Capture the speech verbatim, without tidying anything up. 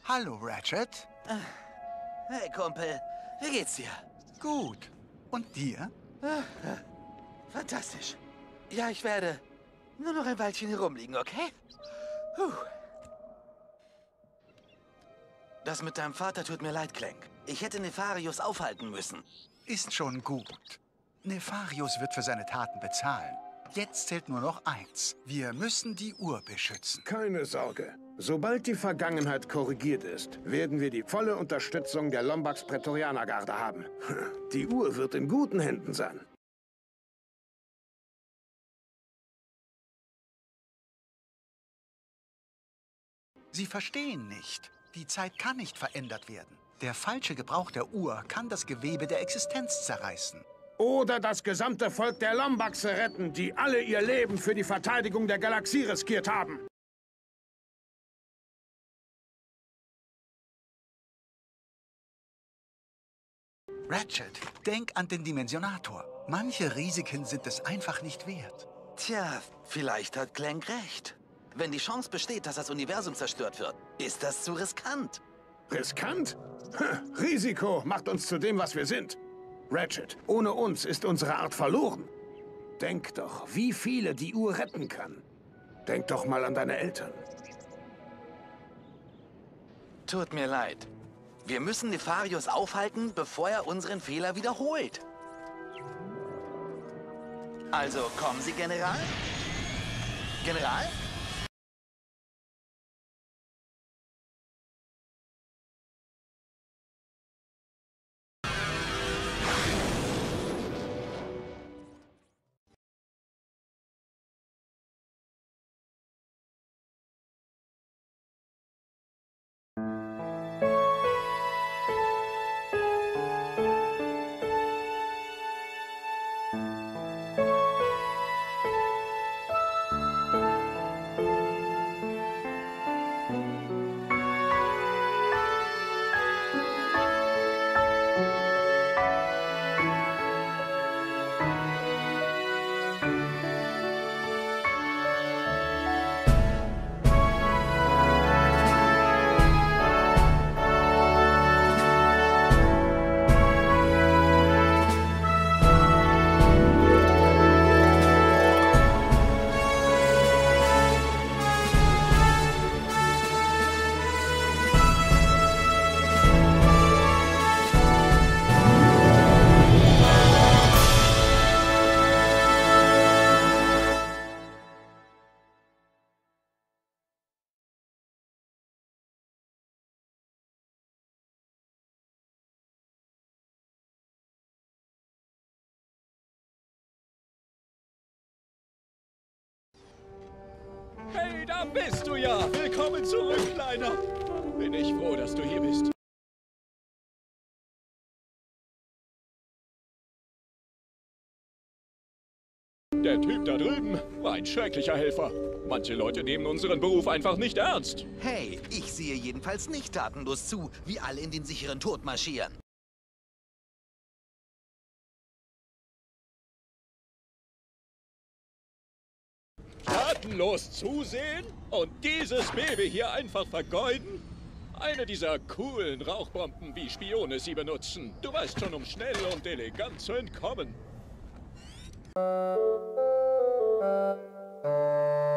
Hallo, Ratchet. Hey, Kumpel. Wie geht's dir? Gut. Und dir? Fantastisch. Ja, ich werde nur noch ein Weilchen hier rumliegen, okay? Puh. Das mit deinem Vater tut mir leid, Clank. Ich hätte Nefarius aufhalten müssen. Ist schon gut. Nefarius wird für seine Taten bezahlen. Jetzt zählt nur noch eins. Wir müssen die Uhr beschützen. Keine Sorge. Sobald die Vergangenheit korrigiert ist, werden wir die volle Unterstützung der Lombax Prätorianergarde haben. Die Uhr wird in guten Händen sein. Sie verstehen nicht. Die Zeit kann nicht verändert werden. Der falsche Gebrauch der Uhr kann das Gewebe der Existenz zerreißen. Oder das gesamte Volk der Lombaxe retten, die alle ihr Leben für die Verteidigung der Galaxie riskiert haben. Ratchet, denk an den Dimensionator. Manche Risiken sind es einfach nicht wert. Tja, vielleicht hat Clank recht. Wenn die Chance besteht, dass das Universum zerstört wird, ist das zu riskant. Riskant? Hm, Risiko macht uns zu dem, was wir sind. Ratchet, ohne uns ist unsere Art verloren. Denk doch, wie viele die Uhr retten kann. Denk doch mal an deine Eltern. Tut mir leid. Wir müssen Nefarius aufhalten, bevor er unseren Fehler wiederholt. Also, kommen Sie, General? General? Hey, da bist du ja! Willkommen zurück, Kleiner! Bin ich froh, dass du hier bist. Der Typ da drüben war ein schrecklicher Helfer. Manche Leute nehmen unseren Beruf einfach nicht ernst. Hey, ich sehe jedenfalls nicht tatenlos zu, wie alle in den sicheren Tod marschieren. Tatenlos zusehen und dieses Baby hier einfach vergeuden? Eine dieser coolen Rauchbomben, wie Spione sie benutzen. Du weißt schon, um schnell und elegant zu entkommen.